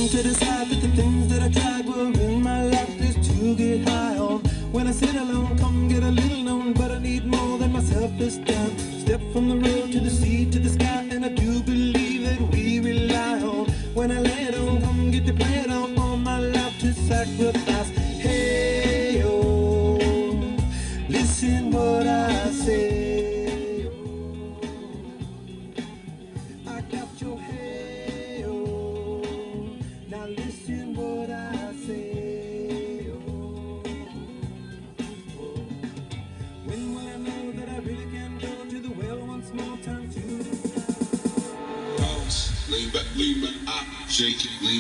to decide that the things that I tried were in my life just to get high on. When I sit alone, come get a little known, but I need more than myself this time. Step from the road to the sea to the sky, and I do believe that we rely on. When I lay it on, come get to play it on, all my life to sacrifice. Hey, oh, listen what I say. I got your hey, oh, now listen what I say. Oh, oh. When will I know that I really can go to the well once more? Time to bounce, lean back, I shake it, lean